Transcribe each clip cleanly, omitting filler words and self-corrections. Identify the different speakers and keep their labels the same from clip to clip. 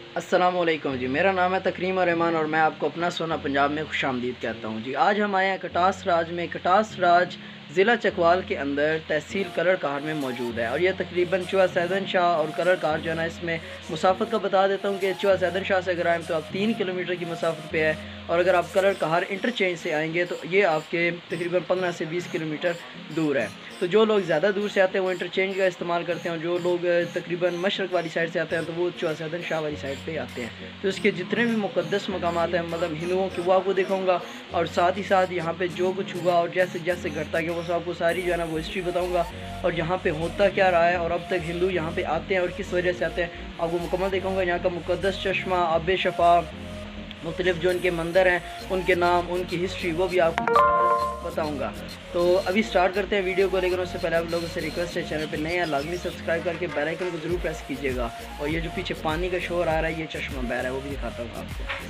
Speaker 1: अस्सलामुअलैकुम जी, मेरा नाम है तकरीम रहमान और मैं आपको अपना सोना पंजाब में खुशामदीद कहता हूँ जी। आज हम आए हैं कटास राज में। कटास राज ज़िला चकवाल के अंदर तहसील कलर कार में मौजूद है और यह तकरीबन चुआ सैदन शाह और कलर कार जो है ना, इसमें मुसाफत का बता देता हूँ कि चुआ सैदन शाह से अगर आएँ तो आप 3 किलोमीटर की मुसाफत पे है, और अगर आप कलर कार इंटरचेंज से आएंगे तो ये आपके तकरीबन 15 से 20 किलोमीटर दूर है। तो जो लोग ज़्यादा दूर से आते हैं वो इंटरचेंज का इस्तेमाल करते हैं, और जो लोग तकरीबन मशरक़ वाली साइड से आते हैं तो वो चुआ सैदन शाह वाली साइड पे आते हैं। तो इसके जितने भी मुक़द्दस मकामात हैं, मतलब हिंदुओं के, वो आपको दिखाऊंगा, और साथ ही साथ यहाँ पे जो कुछ हुआ और जैसे जैसे घटता गया वो आपको सारी जो है ना वो हिस्ट्री बताऊँगा, और यहाँ पे होता क्या रहा है और अब तक हिंदू यहाँ पे आते हैं और किस वजह से आते हैं आपको मुकम्मल दिखाऊँगा। यहाँ का मुक़द्दस चश्मा, आब शफ़ा, मुख्तलिफ जो इनके मंदिर हैं उनके नाम, उनकी हिस्ट्री, वो भी आपको बताऊंगा। तो अभी स्टार्ट करते हैं वीडियो को, लेकिन उससे पहले आप लोगों से रिक्वेस्ट है, चैनल पे नए हैं लाजमी सब्सक्राइब करके बेल आइकन को ज़रूर प्रेस कीजिएगा। और ये जो पीछे पानी का शोर आ रहा है, ये चश्मा बहर है, वो भी दिखाता हूँ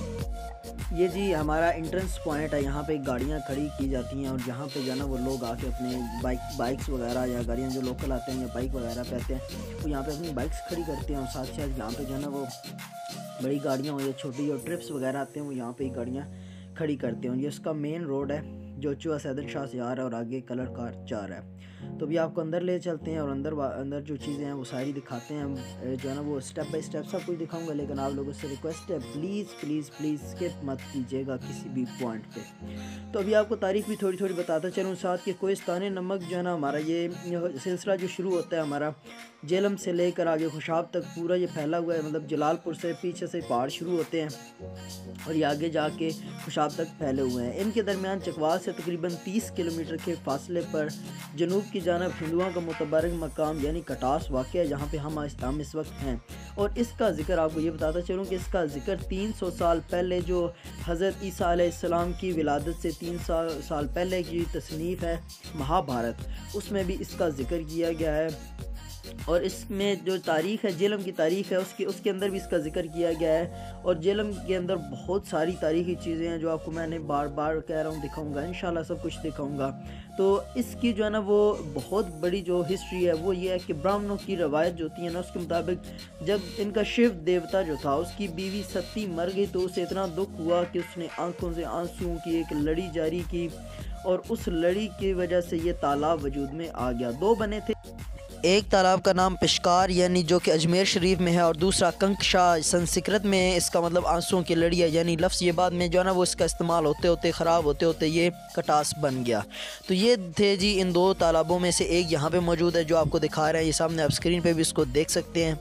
Speaker 1: आपको। ये जी हमारा एंट्रेंस पॉइंट है, यहाँ पे गाड़ियाँ खड़ी की जाती हैं और यहाँ पे जो है ना वो लोग आके अपने बाइक्स वगैरह या गाड़ियाँ जो लोकल आते हैं या बाइक वगैरह पे आते हैं वो यहाँ पे अपनी बाइक्स खड़ी करते हैं, और साथ साथ यहाँ पे जो है ना वो बड़ी गाड़ियाँ हो या छोटी जो ट्रिप्स वगैरह आते हैं वो यहाँ पे ही गाड़ियाँ खड़ी करते हैं। ये उसका मेन रोड है जो चुआ सैदन शाह से आ रहा है और आगे कलर कार जा रहा है। तो अभी आपको अंदर ले चलते हैं और अंदर जो चीज़ें हैं वो सारी दिखाते हैं, जो है ना वो स्टेप बाय स्टेप सब कुछ दिखाऊंगा। लेकिन आप लोगों से रिक्वेस्ट है, प्लीज़ प्लीज़ प्लीज़ स्किप मत कीजिएगा किसी भी पॉइंट पे। तो अभी आपको तारीख भी थोड़ी थोड़ी बताता चलूँ साथ के। कोहिस्तान नमक जो है ना हमारा ये सिलसिला जो शुरू होता है हमारा जेलम से लेकर आगे खुशाब तक पूरा ये फैला हुआ है, मतलब जलालपुर से पीछे से पहाड़ शुरू होते हैं और ये आगे जाके खुशाब तक फैले हुए हैं। इनके दरमियान चकवाल से तकरीबन 30 किलोमीटर के फासले पर जनूब की जानब हिंदुओं का मुतबरक मकाम यानी कटास वाक़ है, जहाँ पे हम इस वक्त हैं। और इसका ज़िक्र आपको ये बताता चलूँ कि इसका ज़िक्र 300 साल पहले जो हज़रत ईसा अलैहिस्सलाम की विलादत से 300 साल पहले की तसनीफ़ है महाभारत, उसमें भी इसका ज़िक्र किया गया है। और इसमें जो तारीख़ है, जेलम की तारीख़ है, उसके अंदर भी इसका ज़िक्र किया गया है। और जेलम के अंदर बहुत सारी तारीख़ी चीज़ें हैं जो आपको मैंने बार बार कह रहा हूँ दिखाऊंगा, इंशाल्लाह सब कुछ दिखाऊंगा। तो इसकी जो है ना वो बहुत बड़ी जो हिस्ट्री है वो ये है कि ब्राह्मणों की रवायत जो होती है ना, उसके मुताबिक जब इनका शिव देवता जो था उसकी बीवी सती मर गई तो उसे इतना दुख हुआ कि उसने आंखों से आंसुओं की एक लड़ी जारी की, और उस लड़ी की वजह से ये तालाब वजूद में आ गया। 2 बने थे, एक तालाब का नाम पिशकार यानी जो कि अजमेर शरीफ में है, और दूसरा कंकशाह, संस्कृत में इसका मतलब आंसुओं की लड़ी है यानी लफ्ज़। ये बाद में जो है ना वो इसका इस्तेमाल होते होते ख़राब होते होते ये कटास बन गया। तो ये थे जी इन 2 तालाबों में से एक यहाँ पे मौजूद है जो आपको दिखा रहे हैं, ये सामने आप स्क्रीन पे भी इसको देख सकते हैं।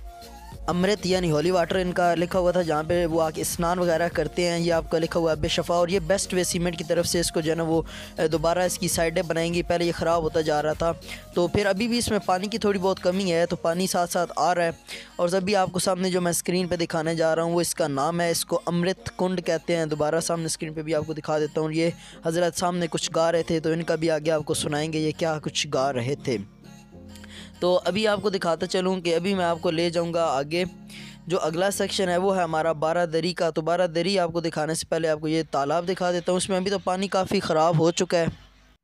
Speaker 1: अमृत यानी हॉली वाटर इनका लिखा हुआ था, जहाँ पे वो आके स्नान वगैरह करते हैं। ये आपका लिखा हुआ है बेशफ़ा, और ये बेस्ट वे सीमेंट की तरफ से इसको जो है ना वो दोबारा इसकी साइडें बनाएंगी। पहले ये ख़राब होता जा रहा था, तो फिर अभी भी इसमें पानी की थोड़ी बहुत कमी है, तो पानी साथ साथ आ रहा है। और अभी आपको सामने जो मैं स्क्रीन पर दिखाने जा रहा हूँ वो इसका नाम है, इसको अमृत कुंड कहते हैं। दोबारा सामने स्क्रीन पर भी आपको दिखा देता हूँ। ये हज़रत सामने कुछ गा रहे थे, तो इनका भी आगे आपको सुनाएंगे ये क्या कुछ गा रहे थे। तो अभी आपको दिखाता चलूँ कि अभी मैं आपको ले जाऊँगा आगे। जो अगला सेक्शन है वो है हमारा बारादरी का। तो बारादरी आपको दिखाने से पहले आपको ये तालाब दिखा देता हूँ, उसमें अभी तो पानी काफ़ी ख़राब हो चुका है।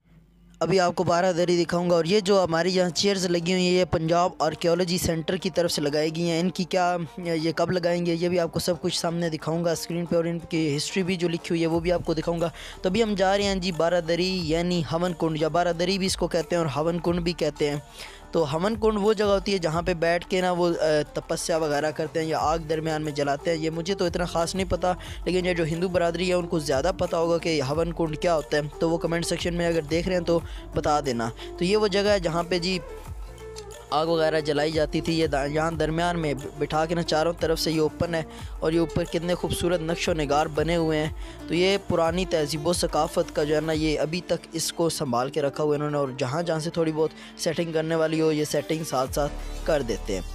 Speaker 1: अभी आपको बारादरी दिखाऊंगा। और ये जो हमारी यहाँ चेयर्स लगी हुई हैं ये पंजाब आर्कियोलॉजी सेंटर की तरफ से लगाई गई हैं। इनकी क्या, ये कब लगाएंगे ये भी आपको सब कुछ सामने दिखाऊंगा स्क्रीन पे, और इनकी हिस्ट्री भी जो लिखी हुई है वो भी आपको दिखाऊंगा। तो अभी हम जा रहे हैं जी बारादरी यानी हवन कुंड, या बारादरी भी इसको कहते हैं और हवन कुंड भी कहते हैं। तो हवन कुंड वो जगह होती है जहाँ पे बैठ के ना वो तपस्या वगैरह करते हैं या आग दरमियान में जलाते हैं। ये मुझे तो इतना ख़ास नहीं पता, लेकिन ये जो हिंदू बरादरी है उनको ज़्यादा पता होगा कि हवन कुंड क्या होता है। तो वो कमेंट सेक्शन में अगर देख रहे हैं तो बता देना। तो ये वो जगह है जहाँ पे जी आग वगैरह जलाई जाती थी। ये यहाँ दरमियान में बिठा के ना चारों तरफ से ये ओपन है, और ये ऊपर कितने खूबसूरत नक्शो निगार बने हुए हैं। तो ये पुरानी तहज़ीब व सकाफ़त का जो है ना ये अभी तक इसको संभाल के रखा हुआ है इन्होंने, और जहाँ जहाँ से थोड़ी बहुत सेटिंग करने वाली हो ये सेटिंग साथ साथ कर देते हैं।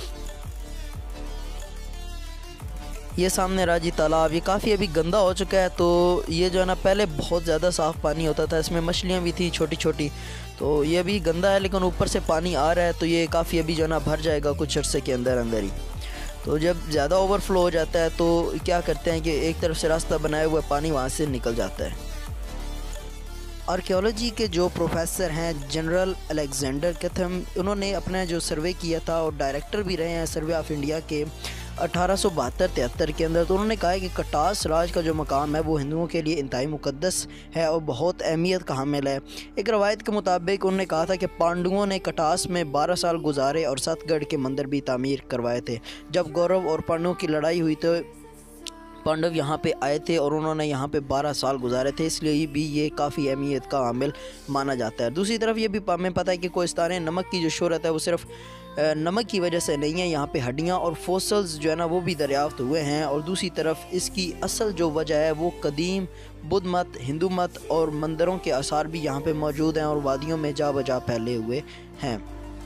Speaker 1: ये सामने राजी तालाब, ये काफ़ी अभी गंदा हो चुका है। तो ये जो है ना पहले बहुत ज़्यादा साफ़ पानी होता था, इसमें मछलियाँ भी थी छोटी छोटी। तो ये अभी गंदा है, लेकिन ऊपर से पानी आ रहा है तो ये काफ़ी अभी जो है ना भर जाएगा कुछ अर्से के अंदर अंदर ही। तो जब ज़्यादा ओवरफ्लो हो जाता है तो क्या करते हैं कि एक तरफ से रास्ता बनाया हुआ पानी वहाँ से निकल जाता है। आर्कियोलॉजी के जो प्रोफेसर हैं जनरल अलेक्जेंडर कैथम, उन्होंने अपना जो सर्वे किया था और डायरेक्टर भी रहे हैं सर्वे ऑफ इंडिया के, 1872-73 के अंदर। तो उन्होंने कहा है कि कटास राज का जो मकाम है वो हिंदुओं के लिए इंतहाई मुक़द्दस है और बहुत अहमियत का हामिल है। एक रवायत के मुताबिक उन्होंने कहा था कि पांडवों ने कटास में 12 साल गुजारे और सतगढ़ के मंदिर भी तामीर करवाए थे। जब कौरव और पांडवों की लड़ाई हुई तो पांडव यहाँ पे आए थे और उन्होंने यहाँ पे 12 साल गुजारे थे, इसलिए भी ये काफ़ी अहमियत का हामिल माना जाता है। दूसरी तरफ ये भी हमें पता है कि कोहिस्तान नमक की जो शोहरत है वो सिर्फ नमक की वजह से नहीं है। यहाँ पे हड्डियाँ और फॉसिल्स जो है ना वो भी दरियाफ्त हुए हैं। और दूसरी तरफ इसकी असल जो वजह है वो कदीम बुद्ध मत, हिंदू मत और मंदिरों के आसार भी यहाँ पे मौजूद हैं और वादियों में जा बजा फैले हुए हैं।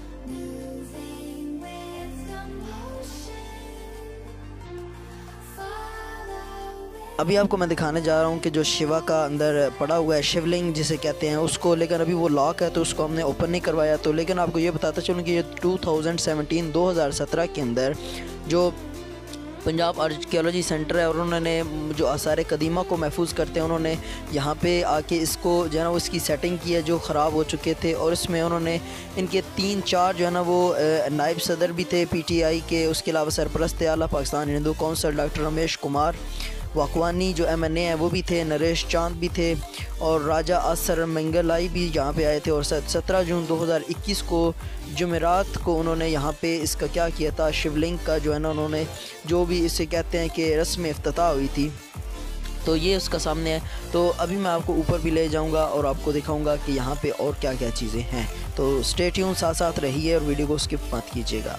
Speaker 1: अभी आपको मैं दिखाने जा रहा हूँ कि जो शिवा का अंदर पड़ा हुआ है शिवलिंग जिसे कहते हैं उसको, लेकिन अभी वो लॉक है तो उसको हमने ओपन नहीं करवाया। तो लेकिन आपको ये बताता चलूँ कि ये 2017 के अंदर जो पंजाब आर्कियोलॉजी सेंटर है और उन्होंने जो आसार कदीमा को महफूज करते हैं उन्होंने यहाँ पे आके इसको जो है ना उसकी सेटिंग की है जो ख़राब हो चुके थे। और इसमें उन्होंने इनके 3-4 जो है ना वो नायब सदर भी थे PTI के, उसके अलावा सरपरस्त आला पाकिस्तान हिंदू कौंसिल डॉक्टर रमेश कुमार वाकवानी जो MNA हैं वो भी थे, नरेश चांद भी थे और राजा असर मंगलाई भी यहाँ पे आए थे। और 17 जून 2021 को जुमेरात को उन्होंने यहाँ पे इसका क्या किया था, शिवलिंग का जो है ना उन्होंने जो भी इसे कहते हैं कि रस्म इफ्तिताह हुई थी। तो ये उसका सामने है। तो अभी मैं आपको ऊपर भी ले जाऊँगा और आपको दिखाऊँगा कि यहाँ पे और क्या क्या चीज़ें हैं। तो स्टे ट्यून, साथ साथ रहिए और वीडियो को स्किप मत कीजिएगा।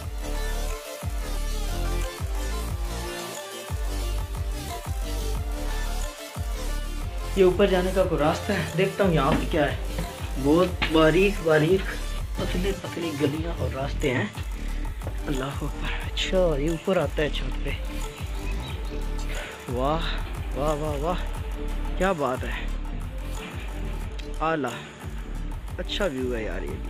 Speaker 1: ये ऊपर जाने का कोई रास्ता है, देखता हूँ यहाँ पे क्या है। बहुत बारीक बारीक पतली पतली गलियाँ और रास्ते हैं। अल्लाह अकबर। अच्छा ये ऊपर आता है छत पे। वाह वाह वाह वाह, क्या बात है, आला अच्छा व्यू है यार ये।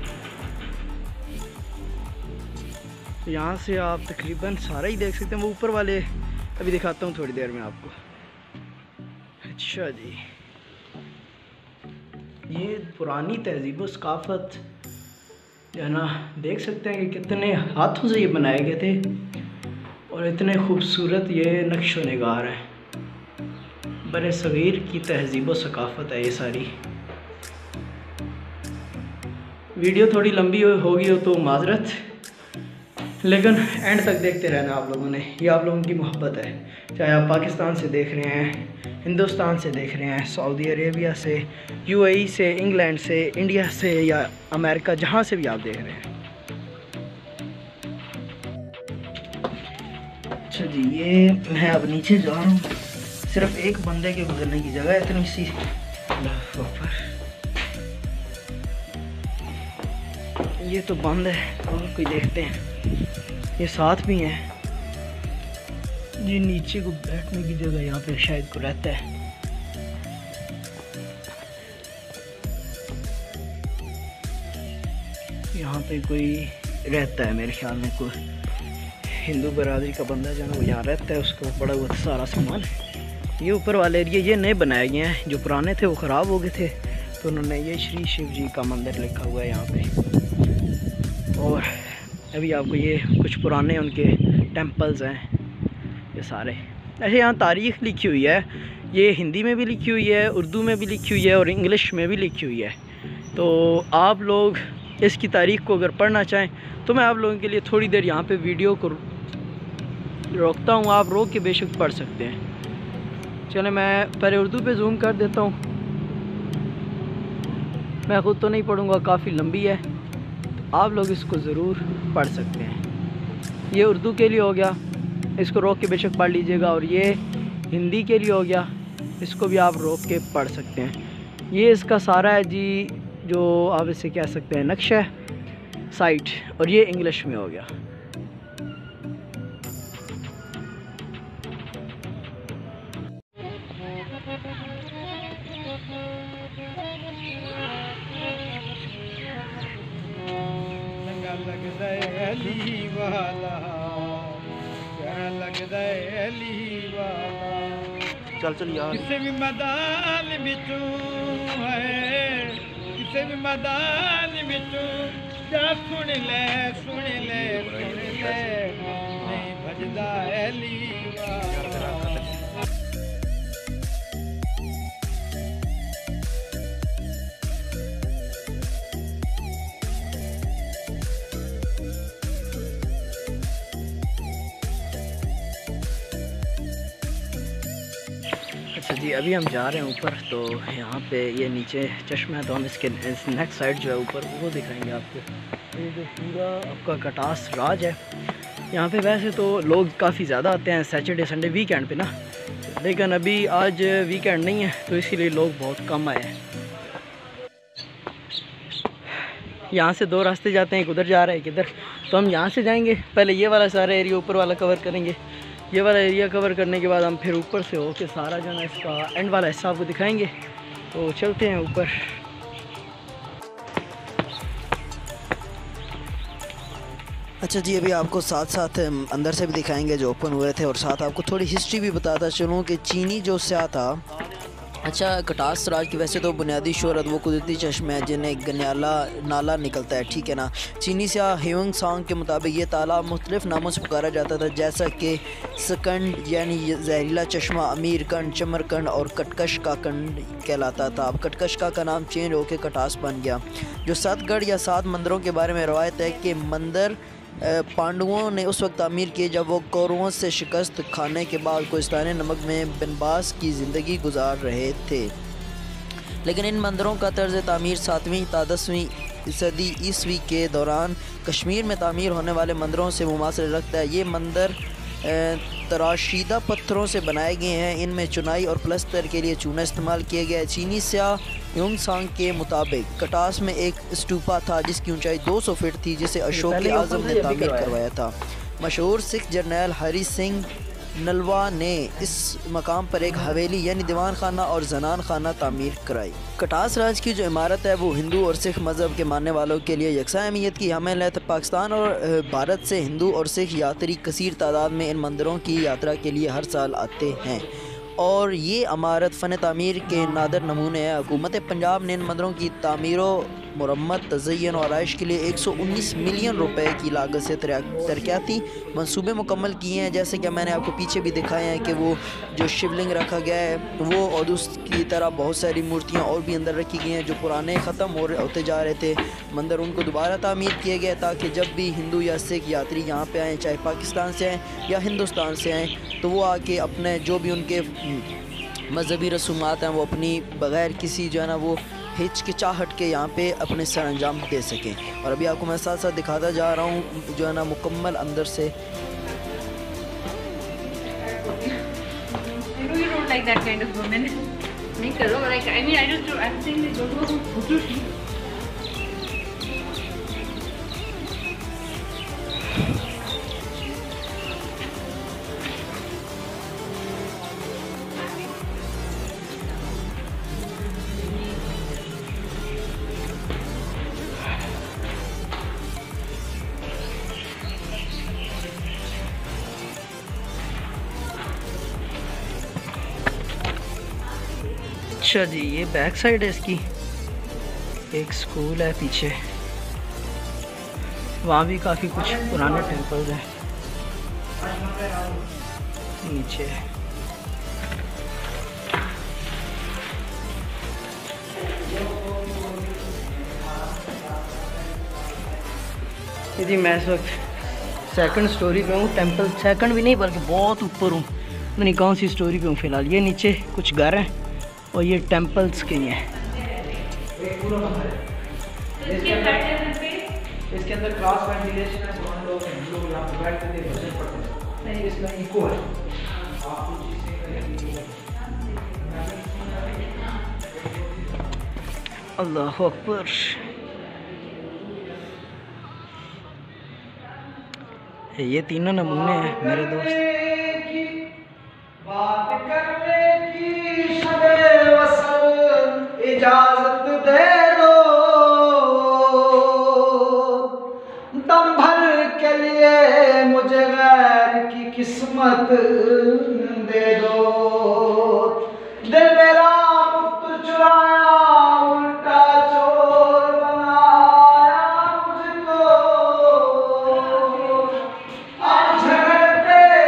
Speaker 1: तो यहाँ से आप तकरीबन सारा ही देख सकते हैं। वो ऊपर वाले अभी दिखाता हूँ थोड़ी देर में आपको। अच्छा जी, ये पुरानी तहजीब सकाफत जो है ना देख सकते हैं कि कितने हाथों से ये बनाए गए थे और इतने खूबसूरत ये नक्श व निगार है। बड़े सगीर की तहजीब सकाफत है ये सारी। वीडियो थोड़ी लंबी होगी हो तो माजरत, लेकिन एंड तक देखते रहना आप लोगों ने। ये आप लोगों की मोहब्बत है, चाहे आप पाकिस्तान से देख रहे हैं, हिंदुस्तान से देख रहे हैं, सऊदी अरेबिया से, UAE से, इंग्लैंड से, इंडिया से या अमेरिका, जहाँ से भी आप देख रहे हैं। अच्छा जी, ये मैं अब नीचे जा रहा हूँ। सिर्फ एक बंदे के गुजरने की जगह है इतनी सी। ये तो बंद है और कोई देखते हैं। ये साथ भी हैं जी। नीचे को बैठने की जगह यहाँ पे शायद को रहता है। यहाँ पे कोई रहता है मेरे ख्याल में, कोई हिंदू बरादरी का बंदा जो है वो यहाँ रहता है, उसको पड़ा हुआ सारा सामान। ये ऊपर वाले एरिया ये नए बनाए गए हैं, जो पुराने थे वो ख़राब हो गए थे तो उन्होंने ये श्री शिव जी का मंदिर लिखा हुआ है यहाँ पे। और अभी आपको ये कुछ पुराने उनके टेम्पल्स हैं ये सारे। ऐसे यहाँ तारीख़ लिखी हुई है, ये हिंदी में भी लिखी हुई है, उर्दू में भी लिखी हुई है और इंग्लिश में भी लिखी हुई है। तो आप लोग इसकी तारीख़ को अगर पढ़ना चाहें तो मैं आप लोगों के लिए थोड़ी देर यहाँ पे वीडियो को रोकता हूँ, आप रोक के बेशक पढ़ सकते हैं। चले मैं पहले उर्दू पे जूम कर देता हूँ। मैं ख़ुद तो नहीं पढ़ूँगा, काफ़ी लंबी है, तो आप लोग इसको ज़रूर पढ़ सकते हैं। ये उर्दू के लिए हो गया, इसको रोक के बेशक पढ़ लीजिएगा। और ये हिंदी के लिए हो गया, इसको भी आप रोक के पढ़ सकते हैं। ये इसका सारा है जी, जो आप इसे कह सकते हैं नक्शा साइट, और ये इंग्लिश में हो गया। चल चल यार, किसी भी मैदान बिचू है, किसी भी मैदान बिचू जा सुन ले सुन ले सुन ले, नहीं अच्छा जी, अभी हम जा रहे हैं ऊपर। तो यहाँ पे ये नीचे चश्मा है, तो हम इसके नेक्स्ट साइड जो है ऊपर वो दिखाएंगे आपको। ये जो पूरा आपका कटास राज है, यहाँ पे वैसे तो लोग काफ़ी ज़्यादा आते हैं सैटरडे संडे वीकेंड पे ना, लेकिन अभी आज वीकेंड नहीं है तो इसीलिए लोग बहुत कम आए हैं। यहाँ से दो रास्ते जाते हैं, एक उधर जा रहा है एक इधर। तो हम यहाँ से जाएंगे, पहले ये वाला सारा एरिया ऊपर वाला कवर करेंगे। ये वाला एरिया कवर करने के बाद हम फिर ऊपर से होके सारा जो है इसका एंड वाला हिस्सा आपको दिखाएंगे। तो चलते हैं ऊपर। अच्छा जी, अभी आपको साथ साथ अंदर से भी दिखाएंगे जो ओपन हुए थे, और साथ आपको थोड़ी हिस्ट्री भी बताता चलूँ कि चीनी जो स्याह था। अच्छा, कटास राज की वैसे तो बुनियादी शोहरत वो कुदरती चश्मे हैं जिन्हें गन्याला नाला निकलता है, ठीक है ना। चीनी स्याह ह्यूंग सांग के मुताबिक ये तालाब मुख्तलिफ नामों से पुकारा जाता था, जैसा कि सकंड यानी जहरीला चश्मा, अमीर कंड, चमरकंड और कटकश का कंड कहलाता था। अब कटकश का नाम चेंज होकर कटास बन गया। जो 7 गढ़ या 7 मंदिरों के बारे में रवायत है कि मंदिर पांडवों ने उस वक्त तामीर किए जब वो कौरवों से शिकस्त खाने के बाद कोहिस्तान नमक में बिनबास की ज़िंदगी गुजार रहे थे। लेकिन इन मंदिरों का तर्ज तामीर 7वीं ta 10वीं सदी ईस्वी के दौरान कश्मीर में तामीर होने वाले मंदिरों से मुमासिल रखता है। ये मंदिर तराशीदा पत्थरों से बनाए गए हैं। इनमें चुनाई और प्लस्तर के लिए चूना इस्तेमाल किया गया है। चीनी स्याह ह्यूंग सांग के मुताबिक कटास में एक स्तूपा था जिसकी ऊंचाई 200 फीट थी, जिसे अशोक आज़म ने तामीर करवाया था। मशहूर सिख जर्नैल हरी सिंह नलवा ने इस मकाम पर एक हवेली यानी दीवान खाना और जनान खाना तामीर कराई। कटास राज की जो इमारत है वो हिंदू और सिख मज़हब के मानने वालों के लिए यकसा अहमियत की हामिल है। तो पाकिस्तान और भारत से हिंदू और सिख यात्री कसीर तादाद में इन मंदिरों की यात्रा के लिए हर साल आते हैं, और ये इमारत फ़न तामीर के नादर नमूने हैं। हुकूमत पंजाब ने इन मंदिरों की तामीर मुरम्मत, तज़य्युन और आइश के लिए 119 मिलियन रुपए की लागत से तरक्याती मंसूबे मुकम्मल किए हैं। जैसे कि मैंने आपको पीछे भी दिखाए हैं कि वो जो शिवलिंग रखा गया है वो, और उसकी तरह बहुत सारी मूर्तियाँ और भी अंदर रखी गई हैं जो पुराने ख़त्म होते जा रहे थे मंदिर, उनको दोबारा तामीर किया गया ताकि जब भी हिंदू या सिख यात्री यहाँ पे आएँ, चाहे पाकिस्तान से आएँ या हिंदुस्तान से आएँ, तो वो आके अपने जो भी उनके मजहबी रसूमात हैं वो अपनी बग़ैर किसी जो है ना वो हिचकिचाहट के यहाँ पे अपने सर अंजाम दे सकें। और अभी आपको मैं साथ साथ दिखाता जा रहा हूँ जो है ना मुकम्मल अंदर से। अच्छा जी, ये बैक साइड है इसकी। एक स्कूल है पीछे, वहाँ भी काफ़ी कुछ पुराने टेम्पल्स हैं। नीचे जी मैं इस वक्त सेकंड स्टोरी पे हूँ। टेंपल सेकंड भी नहीं बल्कि बहुत ऊपर हूँ, नहीं कौन सी स्टोरी पे हूँ फ़िलहाल। ये नीचे कुछ घर हैं और ये टेंपल्स के लिए हैं। इसके अंदर क्रॉस वेंटिलेशन है, तो हम लोग यहाँ पे बैठ के भजन पढ़ते हैं। इसमें इको है, अल्लाह अकबर। ये तीनों नमूने हैं मेरे दोस्त। बात करने की शबे वसल इजाजत दे दो, दम भर के लिए मुझे गैर की किस्मत दे दो। दिल मेरा मुफ्त चुराया, उल्टा चोर बनाया मुझको। अब झगड़ते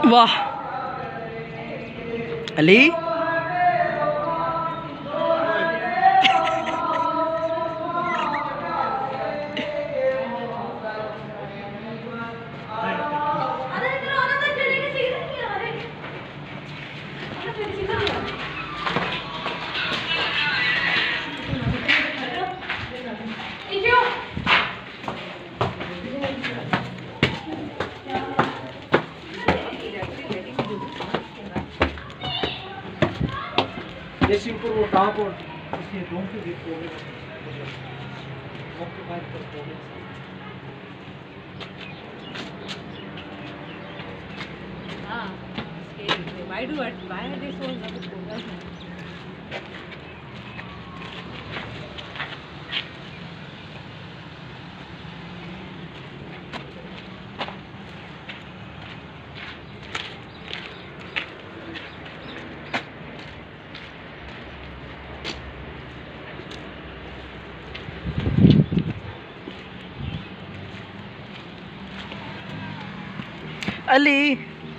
Speaker 1: वाह अली,
Speaker 2: जैसे ऊपर वो टाप और इसके दोनों के बीच
Speaker 3: why are they so nervous?
Speaker 1: Ali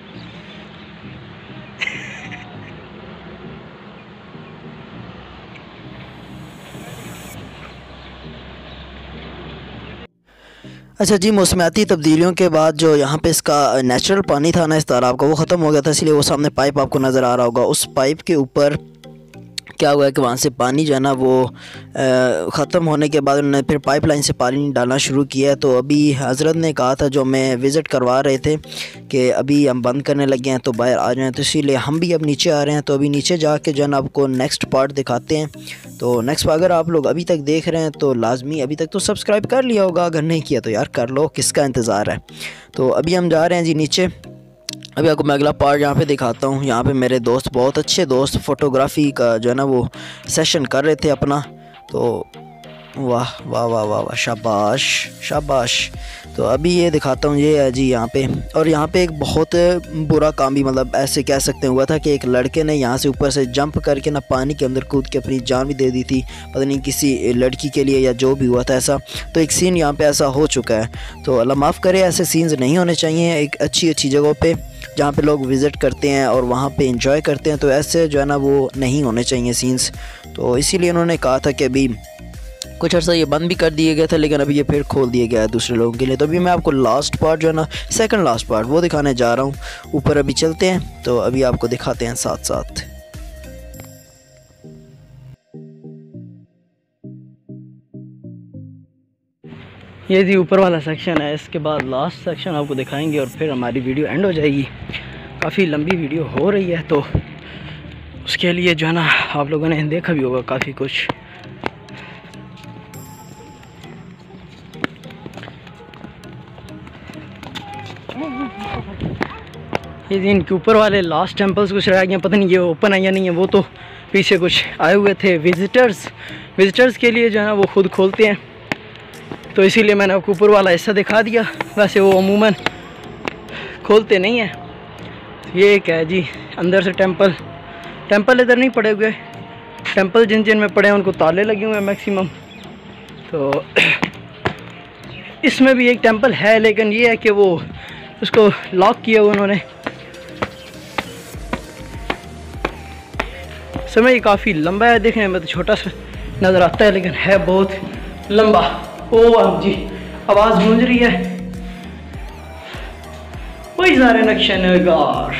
Speaker 1: अच्छा जी, मौसमियाती तब्दीलियों के बाद जो यहाँ पे इसका नेचुरल पानी था ना इस तालाब का, वो ख़त्म हो गया था, इसलिए वो सामने पाइप आपको नज़र आ रहा होगा। उस पाइप के ऊपर क्या हुआ है कि वहाँ से पानी जो है ना वो ख़त्म होने के बाद उन्होंने फिर पाइपलाइन से पानी डालना शुरू किया। तो अभी हज़रत ने कहा था, जो मैं विज़िट करवा रहे थे, कि अभी हम बंद करने लगे हैं तो बाहर आ जाएं, तो इसीलिए हम भी अब नीचे आ रहे हैं। तो अभी नीचे जाके जो है ना आपको नेक्स्ट पार्ट दिखाते हैं। तो नेक्स्ट अगर आप लोग अभी तक देख रहे हैं तो लाजमी अभी तक तो सब्सक्राइब कर लिया होगा, अगर नहीं किया तो यार कर लो, किसका इंतज़ार है। तो अभी हम जा रहे हैं जी नीचे। अभी आपको मैं अगला पार्ट यहाँ पे दिखाता हूँ। यहाँ पे मेरे दोस्त, बहुत अच्छे दोस्त, फ़ोटोग्राफ़ी का जो है ना वो सेशन कर रहे थे अपना। तो वाह वाह वाह वाह वाह, शाबाश शाबाश। तो अभी ये दिखाता हूँ, ये है जी यहाँ पे। और यहाँ पे एक बहुत बुरा काम भी, मतलब ऐसे कह सकते हैं, हुआ था कि एक लड़के ने यहाँ से ऊपर से जंप करके ना पानी के अंदर कूद के अपनी जान भी दे दी थी, पता नहीं किसी लड़की के लिए या जो भी हुआ था ऐसा। तो एक सीन यहाँ पे ऐसा हो चुका है। तो अल्लाह माफ़ करे, ऐसे सीन्स नहीं होने चाहिए। एक अच्छी जगहों पे जहाँ पे लोग विज़िट करते हैं और वहाँ पे एंजॉय करते हैं, तो ऐसे जो है ना वो नहीं होने चाहिए सीन्स। तो इसीलिए उन्होंने कहा था कि अभी कुछ अर्सा ये बंद भी कर दिए गए थे, लेकिन अभी ये फिर खोल दिया गया है दूसरे लोगों के लिए। तो अभी मैं आपको लास्ट पार्ट जो है ना, सेकंड लास्ट पार्ट वो दिखाने जा रहा हूँ। ऊपर अभी चलते हैं, तो अभी आपको दिखाते हैं साथ साथ। ये जी ऊपर वाला सेक्शन है, इसके बाद लास्ट सेक्शन आपको दिखाएंगे और फिर हमारी वीडियो एंड हो जाएगी। काफ़ी लंबी वीडियो हो रही है, तो उसके लिए जो है ना आप लोगों ने देखा भी होगा काफ़ी कुछ। ये इनके ऊपर वाले लास्ट टेंपल्स कुछ रह गए, पता नहीं ये ओपन है या नहीं है। वो तो पीछे कुछ आए हुए थे विजिटर्स के लिए जो है ना वो खुद खोलते हैं, तो इसीलिए मैंने आपको ऊपर वाला हिस्सा दिखा दिया। वैसे वो अमूमन खोलते नहीं हैं। ये एक है जी अंदर से टेंपल इधर नहीं पड़े हुए, टेंपल जिन में पड़े हैं उनको ताले लगे हुए हैं मैक्सिमम। तो इसमें भी एक टेंपल है, लेकिन ये है कि वो उसको लॉक किया हुआ उन्होंने। समय काफ़ी लंबा है, देखने में तो छोटा सा नज़र आता है, लेकिन है बहुत लंबा। ओ अब जी आवाज़ गूंज रही है, वही सारे नक्शे नगार।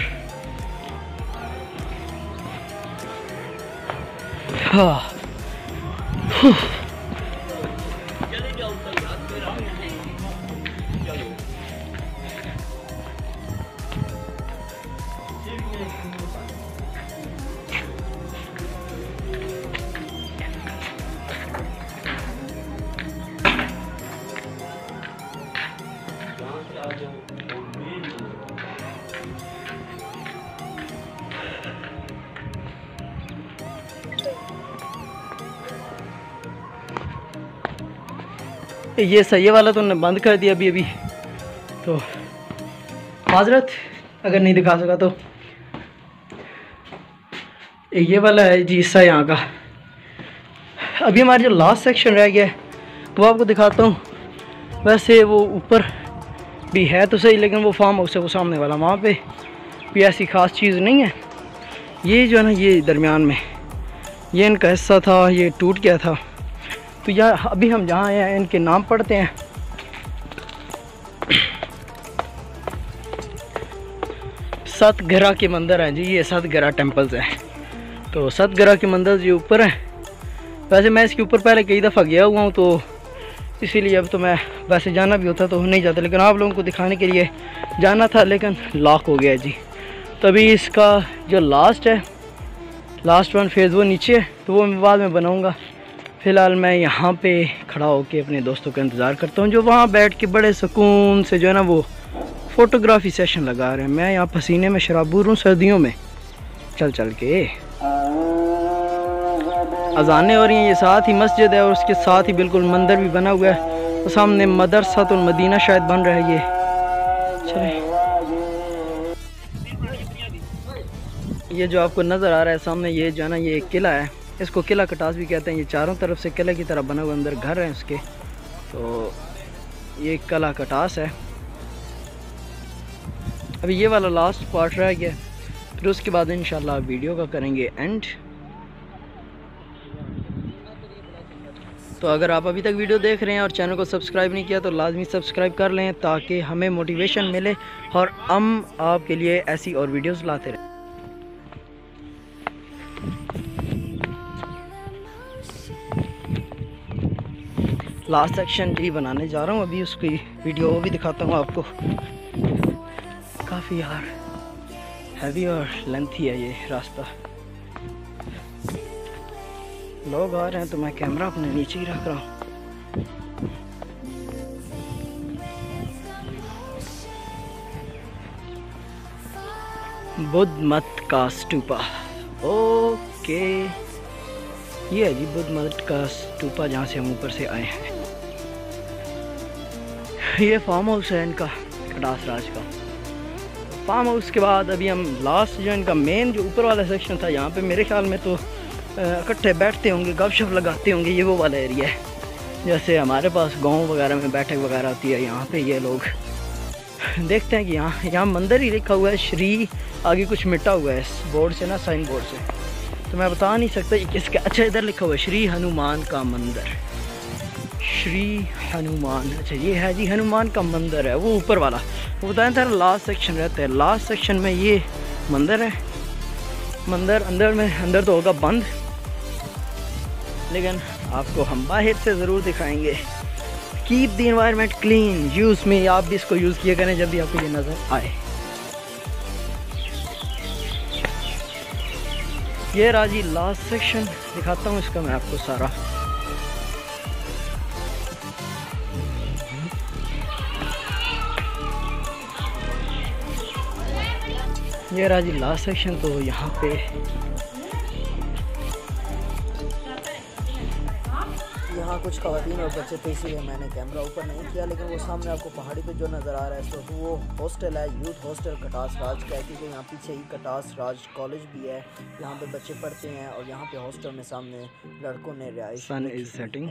Speaker 1: हाँ ये सही वाला तो उन्होंने बंद कर दिया अभी। तो माजरत अगर नहीं दिखा सका तो ये वाला है जी हिस्सा यहाँ का। अभी हमारा जो लास्ट सेक्शन रह गया है वो आपको दिखाता हूँ। वैसे वो ऊपर भी है तो सही, लेकिन वो फार्म हाउस है वो सामने वाला, वहाँ पे कोई ऐसी ख़ास चीज़ नहीं है। ये जो है ना, ये दरमियान में ये इनका हिस्सा था, ये टूट गया था। तो यार अभी हम जहाँ आए हैं इनके नाम पढ़ते हैं। सतगरा के मंदिर हैं जी, ये सतगरा टेम्पल्स हैं। तो सतगरा के मंदिर ये ऊपर हैं। वैसे मैं इसके ऊपर पहले कई दफ़ा गया हुआ हूँ, तो इसीलिए अब तो मैं वैसे जाना भी होता तो नहीं जाता, लेकिन आप लोगों को दिखाने के लिए जाना था, लेकिन लॉक हो गया जी। तभी इसका जो लास्ट है, लास्ट वन फेज़ वो नीचे है, तो वो मैं बाद में बनाऊँगा। फ़िलहाल मैं यहाँ पे खड़ा होकर अपने दोस्तों का इंतज़ार करता हूँ, जो वहाँ बैठ के बड़े सुकून से जो है ना वो फ़ोटोग्राफ़ी सेशन लगा रहे हैं। मैं यहाँ पसीने में शराबूर हूँ सर्दियों में चल चल के। अज़ानें हो रही हैं, ये साथ ही मस्जिद है और उसके साथ ही बिल्कुल मंदिर भी बना हुआ है। तो सामने मदरसातुल मदीना शायद बन रहा है ये। चलिए, ये जो आपको नज़र आ रहा है सामने, ये जो है ना ये एक किला है, इसको किला कटास भी कहते हैं। ये चारों तरफ से किले की तरह बना हुआ, अंदर घर हैं उसके। तो ये किला कटास है। अभी ये वाला लास्ट पार्ट रह गया, फिर उसके बाद इंशाल्लाह वीडियो का करेंगे एंड। तो अगर आप अभी तक वीडियो देख रहे हैं और चैनल को सब्सक्राइब नहीं किया तो लाजमी सब्सक्राइब कर लें, ताकि हमें मोटिवेशन मिले और हम आपके लिए ऐसी और वीडियोस लाते रहें। लास्ट सेक्शन भी बनाने जा रहा हूँ अभी, उसकी वीडियो भी दिखाता हूँ आपको। काफ़ी यार हैवी और लेंथी है ये रास्ता। लोग आ रहे हैं तो मैं कैमरा अपने नीचे ही रख रहा हूँ। बुद्ध मठ का स्तूपा। ओके, ये है जी बुद्ध मठ का स्तूपा, जहाँ से हम ऊपर से आए हैं। ये फार्म हाउस है इनका, कटास राज का फार्म हाउस। के बाद अभी हम लास्ट जो इनका मेन जो ऊपर वाला सेक्शन था, यहाँ पे मेरे ख्याल में तो इकट्ठे बैठते होंगे, गपशप लगाते होंगे। ये वो वाला एरिया है जैसे हमारे पास गांव वगैरह में बैठक वगैरह होती है, यहाँ पे ये लोग देखते हैं कि यहाँ मंदिर ही लिखा हुआ है श्री, आगे कुछ मिटा हुआ है इस बोर्ड से ना, साइन बोर्ड से, तो मैं बता नहीं सकता ये किसका। अच्छा, इधर लिखा हुआ है श्री हनुमान का मंदिर, श्री हनुमान। अच्छा, ये है जी हनुमान का मंदिर है, वो ऊपर वाला। वो बताया था लास्ट सेक्शन रहता है, लास्ट सेक्शन में ये मंदिर है। मंदिर अंदर तो होगा बंद, लेकिन आपको हम बाहर से ज़रूर दिखाएंगे। Keep the environment clean, use में आप भी इसको यूज़ किया करें जब भी आपको ये नज़र आए। ये राजी लास्ट सेक्शन दिखाता हूँ इसका मैं आपको सारा। ये राजी लास्ट सेक्शन। तो यहाँ पे यहाँ कुछ ख़वातीन और बच्चे थे, इसीलिए मैंने कैमरा ऊपर नहीं किया, लेकिन वो सामने आपको पहाड़ी पे जो नज़र आ रहा है तो वो हॉस्टल है, यूथ हॉस्टल कटास राज का है, क्योंकि यहाँ पीछे ही कटास राज कॉलेज भी है, यहाँ पे बच्चे पढ़ते हैं। और यहाँ पे हॉस्टल में सामने लड़कों ने रिहाइश। सन इज सेटिंग।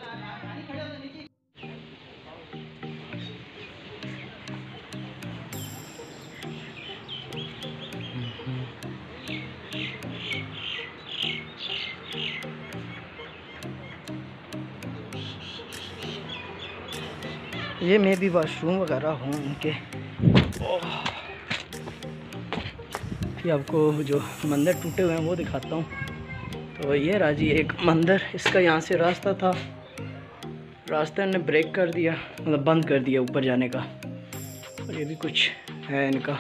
Speaker 1: ये मे भी वाशरूम वगैरह हों उनके। फिर आपको जो मंदिर टूटे हुए हैं वो दिखाता हूँ। तो ये राजी एक मंदिर, इसका यहाँ से रास्ता था, रास्ते ने ब्रेक कर दिया, मतलब बंद कर दिया ऊपर जाने का। और ये भी कुछ है इनका।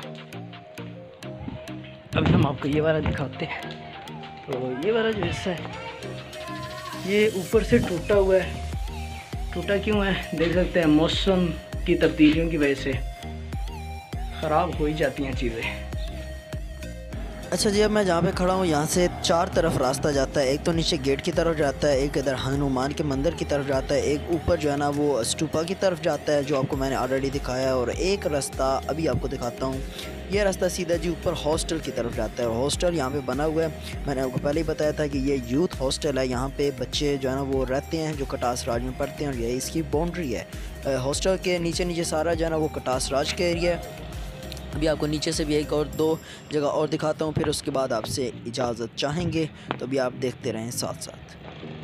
Speaker 1: अभी हम आपको ये वाला दिखाते हैं। तो ये वाला जो हिस्सा है ये ऊपर से टूटा हुआ है। टूटा क्यों है देख सकते हैं, मौसम की तब्दीलियों की वजह से ख़राब हो ही जाती हैं चीज़ें।
Speaker 4: अच्छा जी, अब मैं जहाँ पे खड़ा हूँ यहाँ से चार तरफ रास्ता जाता है। एक तो नीचे गेट की तरफ जाता है, एक इधर हनुमान के मंदिर की तरफ जाता है, एक ऊपर जो है ना वो स्तूपा की तरफ जाता है जो आपको मैंने ऑलरेडी दिखाया है, और एक रास्ता अभी आपको दिखाता हूँ। ये रास्ता सीधा जी ऊपर हॉस्टल की तरफ जाता है। और हॉस्टल यहाँ पे बना हुआ है, मैंने आपको पहले ही बताया था कि ये यूथ हॉस्टल है। यहाँ पे बच्चे जो है ना वो रहते हैं जो कटास राज में पढ़ते हैं, और यही इसकी बाउंड्री है। हॉस्टल के नीचे नीचे सारा जो है ना वो कटास राज का एरिया है। अभी आपको नीचे से भी एक और दो जगह और दिखाता हूँ, फिर उसके बाद आपसे इजाज़त चाहेंगे। तो अभी आप देखते रहें साथ साथ।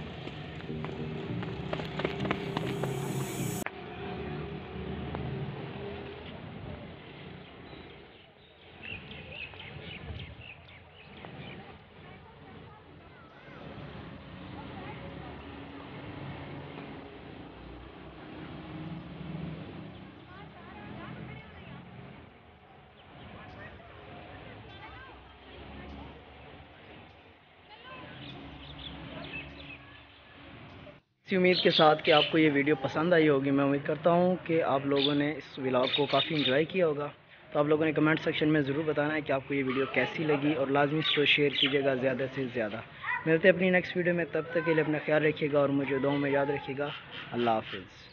Speaker 1: इसी उम्मीद के साथ कि आपको ये वीडियो पसंद आई होगी। मैं उम्मीद करता हूँ कि आप लोगों ने इस व्लॉग को काफ़ी एंजॉय किया होगा। तो आप लोगों ने कमेंट सेक्शन में ज़रूर बताना है कि आपको ये वीडियो कैसी लगी, और लाजमी इसको शेयर कीजिएगा ज़्यादा से ज़्यादा। मिलते हैं अपनी नेक्स्ट वीडियो में, तब तक के लिए अपना ख्याल रखिएगा और मुझे दुआओं में याद रखिएगा। अल्लाह हाफिज़।